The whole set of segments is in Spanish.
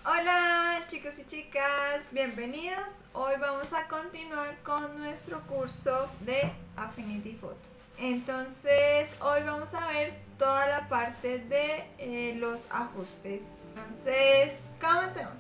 Hola chicos y chicas, bienvenidos. Hoy vamos a continuar con nuestro curso de Affinity Photo. Entonces hoy vamos a ver toda la parte de los ajustes. Entonces comencemos.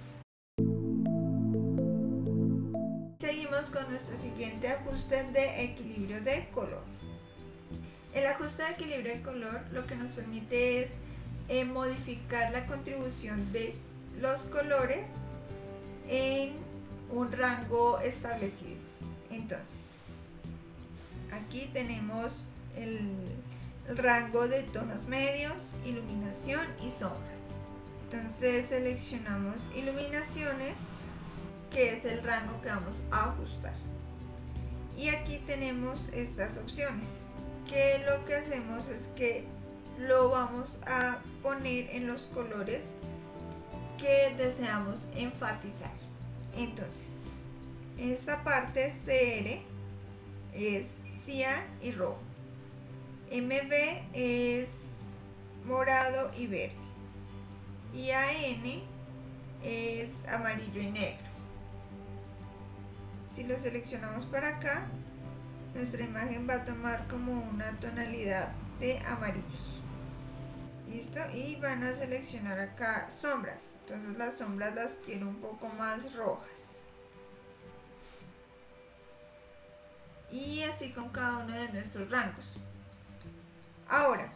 Seguimos con nuestro siguiente ajuste de equilibrio de color. El ajuste de equilibrio de color lo que nos permite es modificar la contribución de los colores en un rango establecido. Entonces, aquí tenemos el rango de tonos medios, iluminación y sombras. Entonces seleccionamos iluminaciones, que es el rango que vamos a ajustar. Y aquí tenemos estas opciones, que lo que hacemos es que lo vamos a poner en los colores que deseamos enfatizar. Entonces, esta parte CR es cian y rojo, MB es morado y verde, y AN es amarillo y negro. Si lo seleccionamos para acá, nuestra imagen va a tomar como una tonalidad de amarillos. Listo, y van a seleccionar acá sombras. Entonces las sombras las quiero un poco más rojas. Y así con cada uno de nuestros rangos. Ahora,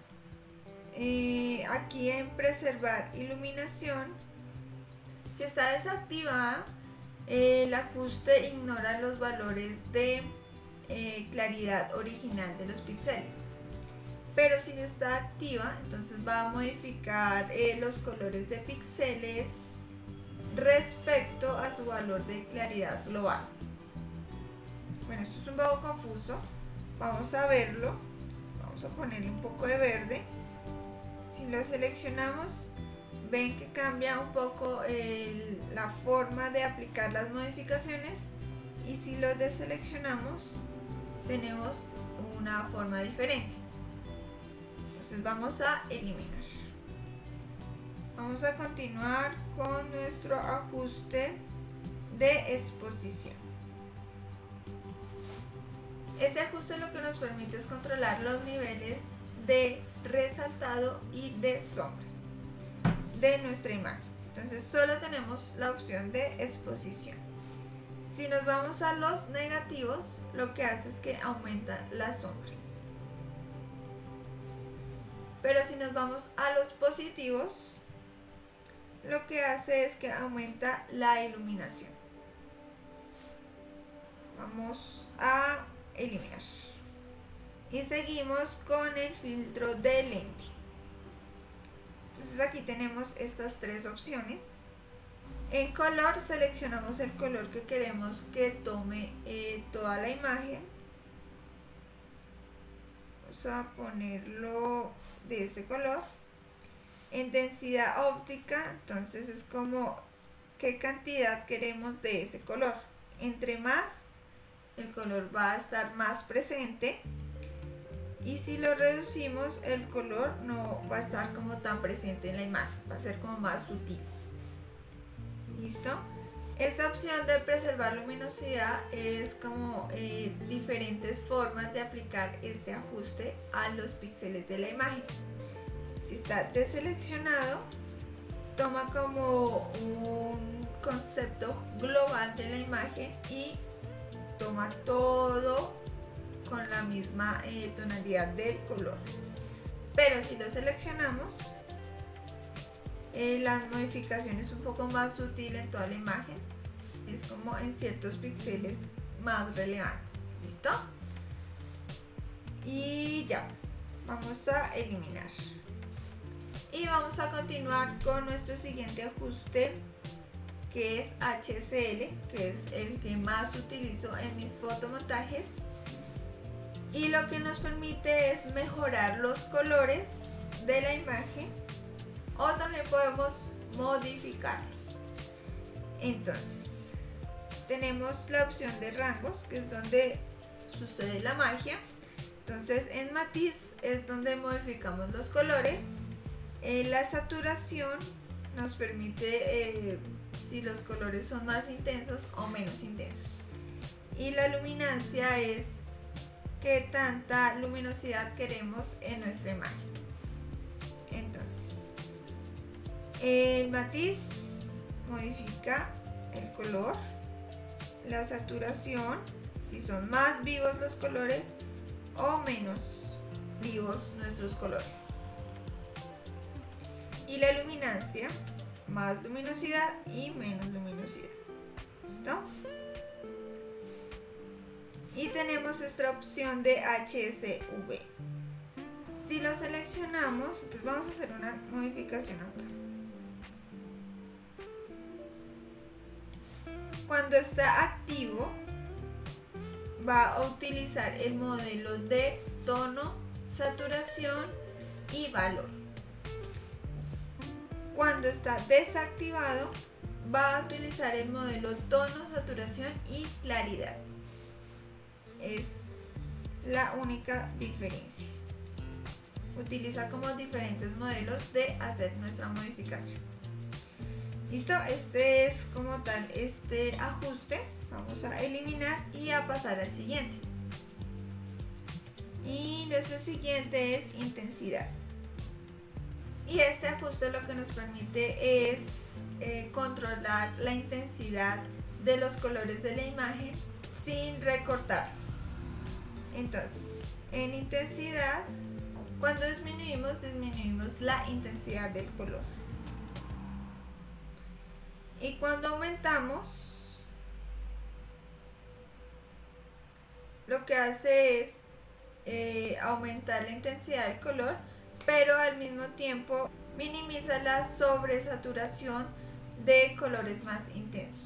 aquí en preservar iluminación, si está desactivada, el ajuste ignora los valores de claridad original de los píxeles. Pero si está activa, entonces va a modificar los colores de píxeles respecto a su valor de claridad global. Bueno, esto es un poco confuso, vamos a verlo. Vamos a ponerle un poco de verde. Si lo seleccionamos, ven que cambia un poco la forma de aplicar las modificaciones, y si lo deseleccionamos tenemos una forma diferente. Entonces vamos a eliminar. Vamos a continuar con nuestro ajuste de exposición. Este ajuste lo que nos permite es controlar los niveles de resaltado y de sombras de nuestra imagen. Entonces solo tenemos la opción de exposición. Si nos vamos a los negativos, lo que hace es que aumenta las sombras. Pero si nos vamos a los positivos, lo que hace es que aumenta la iluminación. Vamos a eliminar. Y seguimos con el filtro de lente. Entonces aquí tenemos estas tres opciones. En color seleccionamos el color que queremos que tome toda la imagen. Vamos a ponerlo de ese color. En densidad óptica, entonces es como qué cantidad queremos de ese color. Entre más, el color va a estar más presente, y si lo reducimos, el color no va a estar como tan presente en la imagen, va a ser como más sutil. ¿Listo? Esta opción de preservar luminosidad es como diferentes formas de aplicar este ajuste a los píxeles de la imagen. Si está deseleccionado, toma como un concepto global de la imagen y toma todo con la misma tonalidad del color. Pero si lo seleccionamos, las modificaciones un poco más sutil en toda la imagen, es como en ciertos píxeles más relevantes. ¿Listo? Y ya, vamos a eliminar. Y vamos a continuar con nuestro siguiente ajuste, que es HCL, que es el que más utilizo en mis fotomontajes, y lo que nos permite es mejorar los colores de la imagen, o también podemos modificarlos. Entonces tenemos la opción de rangos, que es donde sucede la magia. Entonces en matiz es donde modificamos los colores. La saturación nos permite si los colores son más intensos o menos intensos. Y la luminancia es qué tanta luminosidad queremos en nuestra imagen. Entonces, el matiz modifica el color, la saturación, si son más vivos los colores o menos vivos nuestros colores. Y la luminancia, más luminosidad y menos luminosidad. ¿Listo? Y tenemos esta opción de HSV. Si lo seleccionamos, entonces vamos a hacer una modificación acá. Cuando está activo, va a utilizar el modelo de tono, saturación y valor. Cuando está desactivado, va a utilizar el modelo tono, saturación y claridad. Es la única diferencia. Utiliza como diferentes modelos de hacer nuestra modificación. Listo, este es como tal este ajuste. Vamos a eliminar y a pasar al siguiente. Y nuestro siguiente es intensidad. Y este ajuste lo que nos permite es controlar la intensidad de los colores de la imagen sin recortarlos. Entonces, en intensidad, cuando disminuimos la intensidad del color. Y cuando aumentamos, lo que hace es aumentar la intensidad del color, pero al mismo tiempo minimiza la sobresaturación de colores más intensos.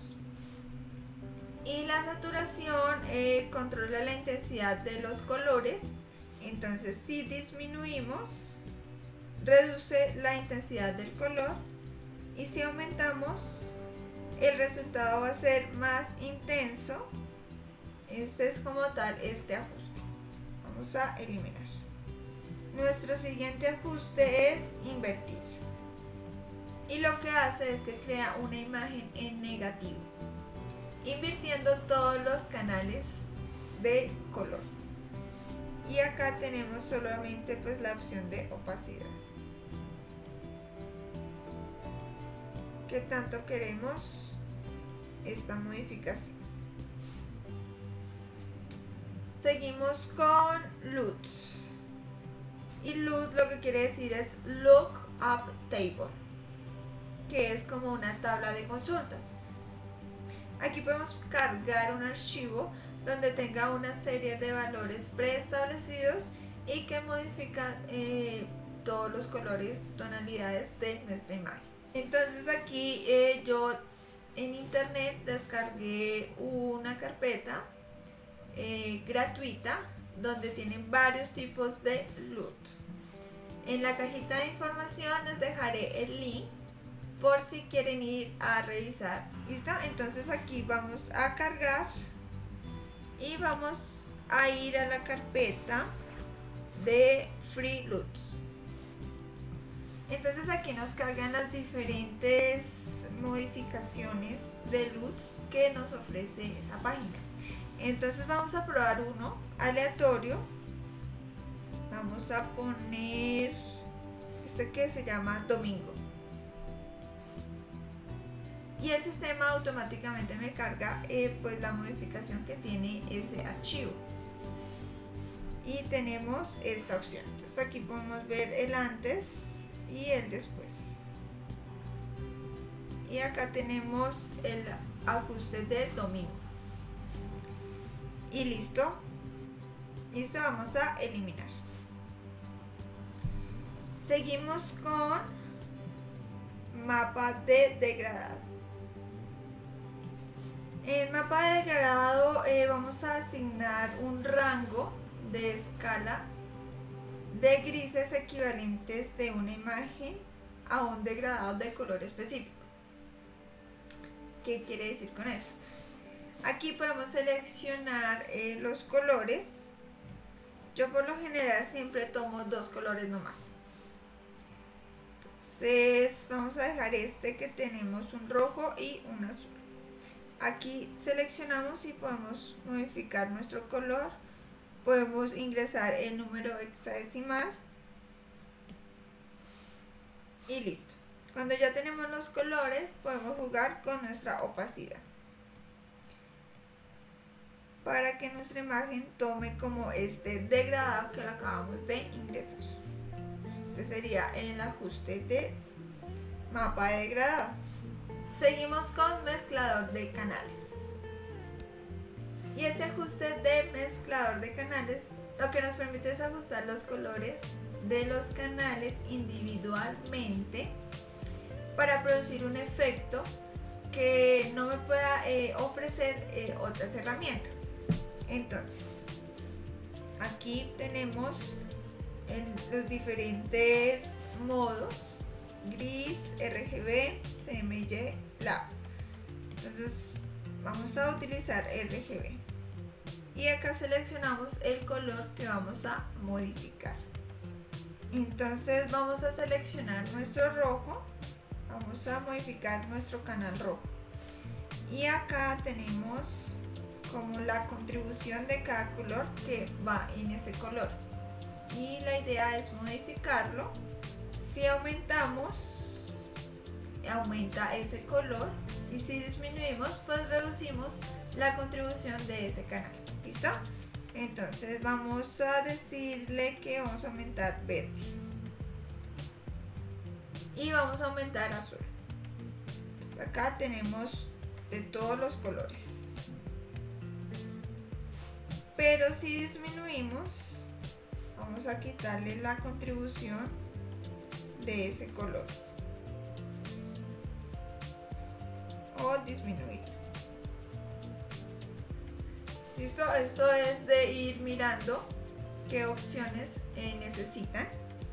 Y la saturación controla la intensidad de los colores. Entonces, si disminuimos, reduce la intensidad del color, y si aumentamos, el resultado va a ser más intenso. Este es como tal este ajuste. Vamos a eliminar. Nuestro siguiente ajuste es invertir. Y lo que hace es que crea una imagen en negativo, invirtiendo todos los canales de color. Y acá tenemos solamente pues la opción de opacidad. ¿Qué tanto queremos esta modificación? Seguimos con LUTs. Y LUT lo que quiere decir es Lookup Table, que es como una tabla de consultas. Aquí podemos cargar un archivo donde tenga una serie de valores preestablecidos y que modifican todos los colores, tonalidades de nuestra imagen. Entonces aquí yo en internet descargué una carpeta gratuita donde tienen varios tipos de LUT. En la cajita de información les dejaré el link por si quieren ir a revisar. ¿Listo? Entonces aquí vamos a cargar y vamos a ir a la carpeta de Free LUTs. Entonces aquí nos cargan las diferentes modificaciones de LUTs que nos ofrece esa página. Entonces vamos a probar uno aleatorio. Vamos a poner este que se llama Domingo. Y el sistema automáticamente me carga pues la modificación que tiene ese archivo. Y tenemos esta opción. Entonces aquí podemos ver el antes y el después. Y acá tenemos el ajuste de domingo. Y listo. Listo, vamos a eliminar. Seguimos con mapa de degradado. En mapa de degradado vamos a asignar un rango de escala de grises equivalentes de una imagen a un degradado de color específico. ¿Qué quiere decir con esto? Aquí podemos seleccionar los colores. Yo por lo general siempre tomo dos colores nomás. Entonces, Entonces vamos a dejar este que tenemos un rojo y un azul. Aquí seleccionamos y podemos modificar nuestro color. Podemos ingresar el número hexadecimal y listo. Cuando ya tenemos los colores, podemos jugar con nuestra opacidad para que nuestra imagen tome como este degradado que lo acabamos de ingresar. Este sería el ajuste de mapa de degradado. Seguimos con mezclador de canales. Y este ajuste de mezclador de canales lo que nos permite es ajustar los colores de los canales individualmente para producir un efecto que no me pueda ofrecer otras herramientas. Entonces, aquí tenemos los diferentes modos: gris, RGB, CMYK, LAB. Entonces vamos a utilizar RGB y acá seleccionamos el color que vamos a modificar. Entonces vamos a seleccionar nuestro rojo, vamos a modificar nuestro canal rojo y acá tenemos como la contribución de cada color que va en ese color y la idea es modificarlo. Si aumentamos, aumenta ese color, y si disminuimos, pues reducimos la contribución de ese canal. ¿Listo? Entonces vamos a decirle que vamos a aumentar verde y vamos a aumentar azul. Entonces acá tenemos de todos los colores. Pero si disminuimos, vamos a quitarle la contribución de ese color o disminuir. Listo, esto es de ir mirando qué opciones necesitan.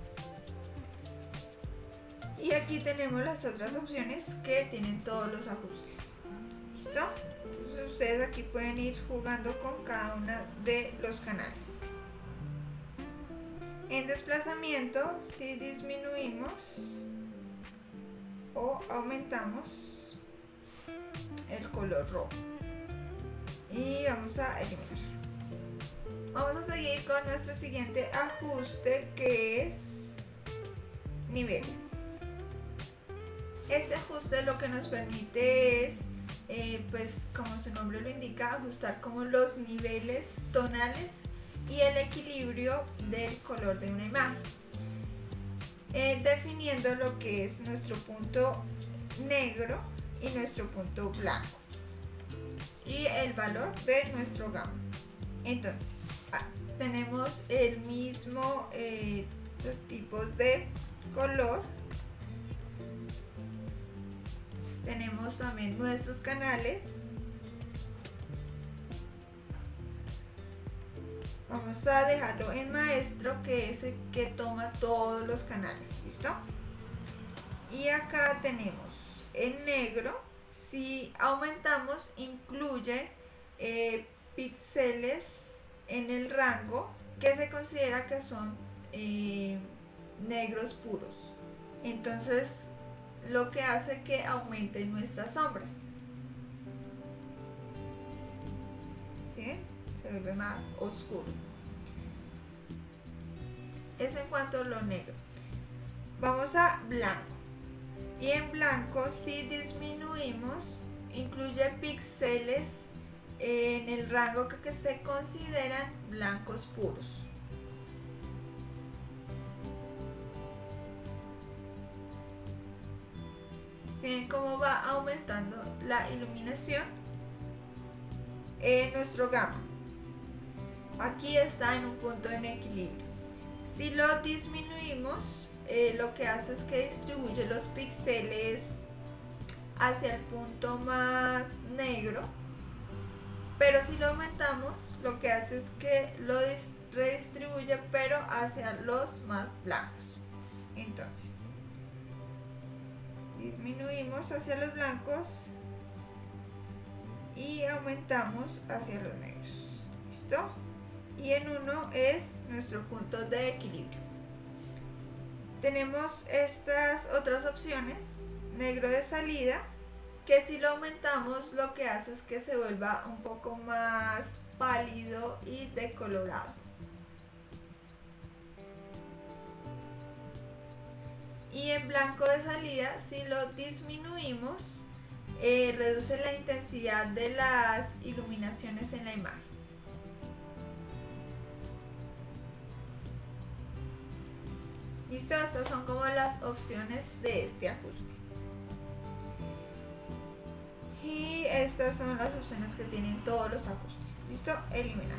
Y aquí tenemos las otras opciones que tienen todos los ajustes. ¿Listo? Entonces ustedes aquí pueden ir jugando con cada una de los canales. En desplazamiento, si disminuimos o aumentamos el color rojo y vamos a eliminar. Vamos a seguir con nuestro siguiente ajuste, que es niveles. Este ajuste lo que nos permite es pues como su nombre lo indica, ajustar como los niveles tonales y el equilibrio del color de una imagen, definiendo lo que es nuestro punto negro y nuestro punto blanco y el valor de nuestro gamma. Entonces tenemos el mismo los tipos de color. Tenemos también nuestros canales. Vamos a dejarlo en maestro, que es el que toma todos los canales. ¿Listo? Y acá tenemos en negro. Si aumentamos, incluye píxeles en el rango que se considera que son negros puros. Entonces lo que hace que aumenten nuestras sombras. ¿Sí? Se vuelve más oscuro. Eso en cuanto a lo negro. Vamos a blanco. Y en blanco, si disminuimos, incluye píxeles en el rango que se consideran blancos puros. ¿Sí ven cómo va aumentando la iluminación en nuestro gamma? Aquí está en un punto en equilibrio. Si lo disminuimos, lo que hace es que distribuye los píxeles hacia el punto más negro, pero si lo aumentamos, lo que hace es que lo redistribuye pero hacia los más blancos. Entonces disminuimos hacia los blancos y aumentamos hacia los negros. ¿Listo? Y en 1 es nuestro punto de equilibrio. Tenemos estas otras opciones, negro de salida, que si lo aumentamos lo que hace es que se vuelva un poco más pálido y decolorado. Y en blanco de salida, si lo disminuimos, reduce la intensidad de las iluminaciones en la imagen. Listo, estas son como las opciones de este ajuste. Y estas son las opciones que tienen todos los ajustes. Listo, eliminar.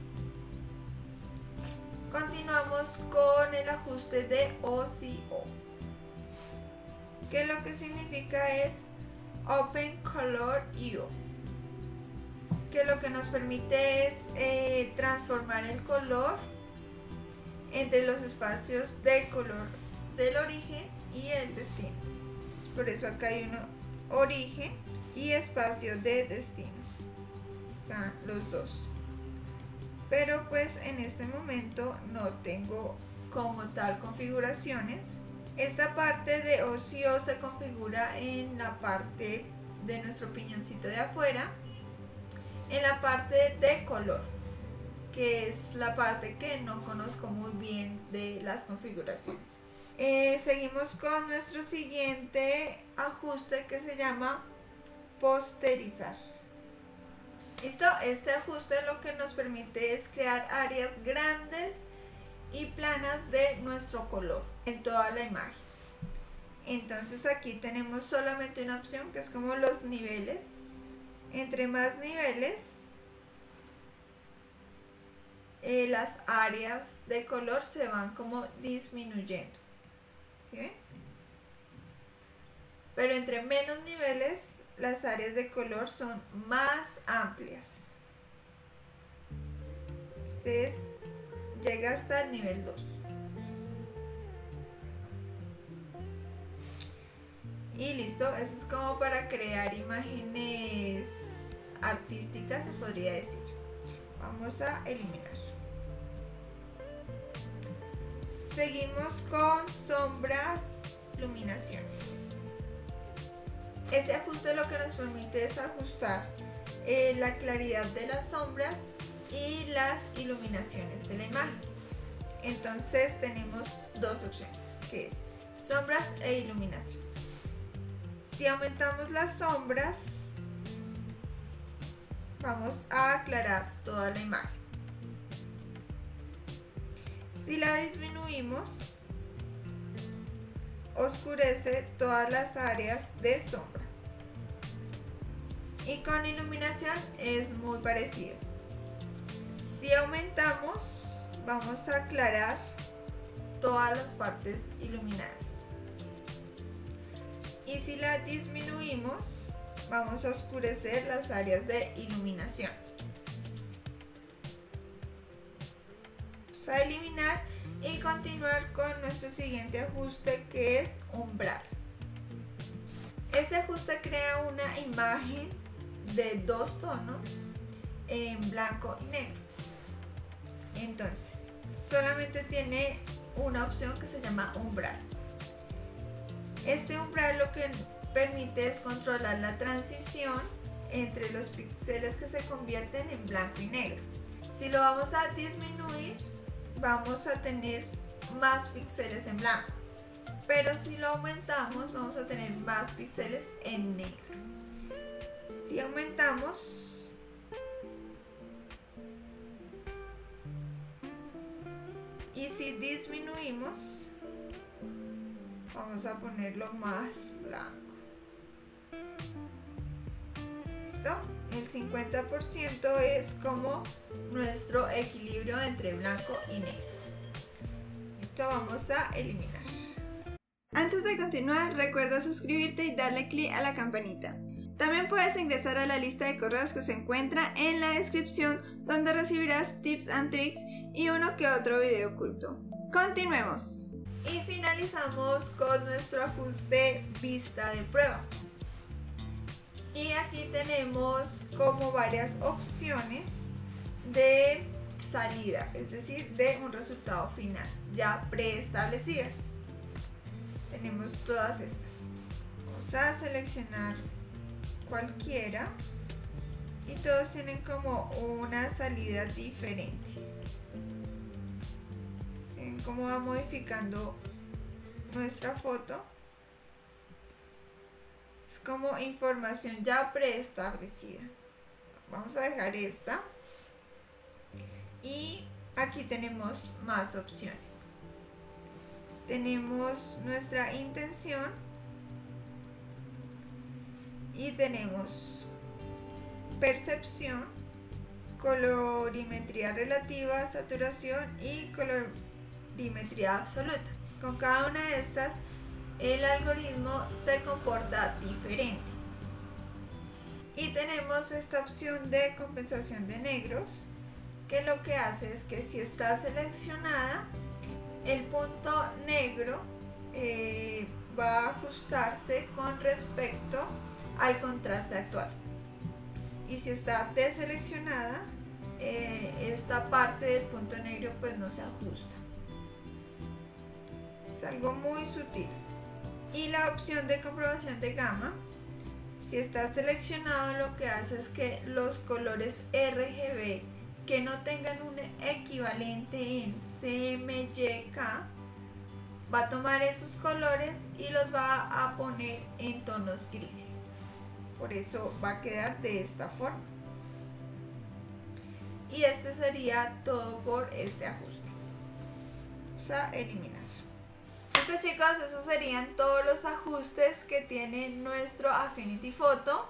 Continuamos con el ajuste de OCO, que lo que significa es Open Color IO, que lo que nos permite es transformar el color entre los espacios de color del origen y el destino. Por eso acá hay uno origen y espacio de destino, están los dos, pero pues en este momento no tengo como tal configuraciones. Esta parte de OCO se configura en la parte de nuestro piñoncito de afuera, en la parte de color, que es la parte que no conozco muy bien de las configuraciones. Seguimos con nuestro siguiente ajuste, que se llama posterizar. Listo, este ajuste lo que nos permite es crear áreas grandes y planas de nuestro color en toda la imagen. Entonces aquí tenemos solamente una opción que es como los niveles. Entre más niveles, las áreas de color se van como disminuyendo, ¿sí ven? Pero entre menos niveles, las áreas de color son más amplias. Llega hasta el nivel 2. Y listo, eso es como para crear imágenes artísticas, se podría decir. Vamos a eliminar. Seguimos con sombras, iluminaciones. Este ajuste lo que nos permite es ajustar la claridad de las sombras y las iluminaciones de la imagen. Entonces tenemos dos opciones, que es sombras e iluminación. Si aumentamos las sombras, vamos a aclarar toda la imagen. Si la disminuimos, oscurece todas las áreas de sombra. Y con iluminación es muy parecido. Si aumentamos, vamos a aclarar todas las partes iluminadas. Y si la disminuimos, vamos a oscurecer las áreas de iluminación. Vamos a eliminar y continuar con nuestro siguiente ajuste, que es umbral. Este ajuste crea una imagen de dos tonos en blanco y negro. Entonces, solamente tiene una opción que se llama umbral. Este umbral lo que permite es controlar la transición entre los píxeles que se convierten en blanco y negro. Si lo vamos a disminuir, vamos a tener más píxeles en blanco, pero si lo aumentamos, vamos a tener más píxeles en negro. Si aumentamos, y si disminuimos, vamos a ponerlo más blanco. ¿Listo? El 50% es como nuestro equilibrio entre blanco y negro. Listo, vamos a eliminar. Antes de continuar, recuerda suscribirte y darle clic a la campanita. También puedes ingresar a la lista de correos que se encuentra en la descripción, donde recibirás tips and tricks y uno que otro video oculto. Continuemos. Y finalizamos con nuestro ajuste vista de prueba. Y aquí tenemos como varias opciones de salida, es decir, de un resultado final ya preestablecidas. tenemos todas estas. Vamos a seleccionar cualquiera y todos tienen como una salida diferente. ¿Se ven cómo va modificando nuestra foto? Es como información ya preestablecida. Vamos a dejar esta y aquí tenemos más opciones. Tenemos nuestra intención y tenemos percepción, colorimetría relativa, saturación y colorimetría absoluta. Con cada una de estas el algoritmo se comporta diferente. Y tenemos esta opción de compensación de negros, que lo que hace es que si está seleccionada, el punto negro va a ajustarse con respecto al contraste actual. Y si está deseleccionada, esta parte del punto negro pues no se ajusta. Es algo muy sutil. Y la opción de comprobación de gama, si está seleccionado, lo que hace es que los colores RGB que no tengan un equivalente en CMYK va a tomar esos colores y los va a poner en tonos grises. Por eso va a quedar de esta forma. Y este sería todo por este ajuste. Vamos a eliminar. Listo, chicos, esos serían todos los ajustes que tiene nuestro Affinity Photo.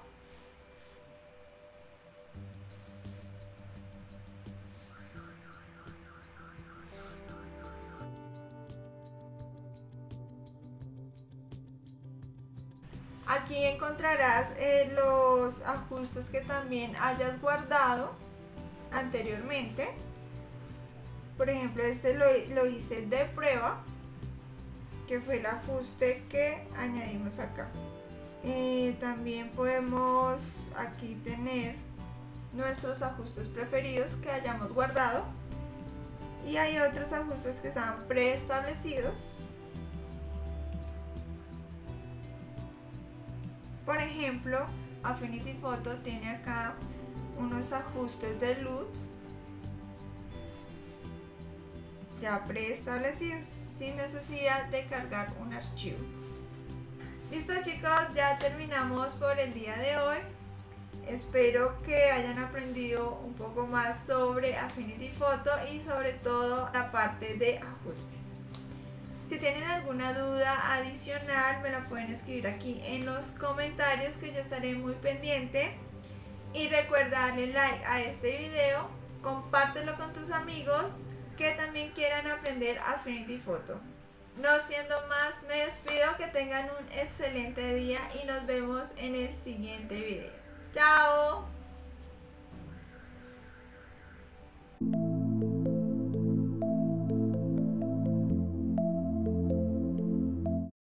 Aquí encontrarás los ajustes que también hayas guardado anteriormente. Por ejemplo, este lo hice de prueba, que fue el ajuste que añadimos acá. También podemos aquí tener nuestros ajustes preferidos que hayamos guardado, y hay otros ajustes que están preestablecidos. Por ejemplo, Affinity Photo tiene acá unos ajustes de luz ya preestablecidos, sin necesidad de cargar un archivo. Listo, chicos, ya terminamos por el día de hoy. Espero que hayan aprendido un poco más sobre Affinity Photo y sobre todo la parte de ajustes. Si tienen alguna duda adicional, me la pueden escribir aquí en los comentarios, que yo estaré muy pendiente. Y recuerda darle like a este video, compártelo con tus amigos que también quieran aprender Affinity Photo. No siendo más, me despido, que tengan un excelente día y nos vemos en el siguiente video. ¡Chao!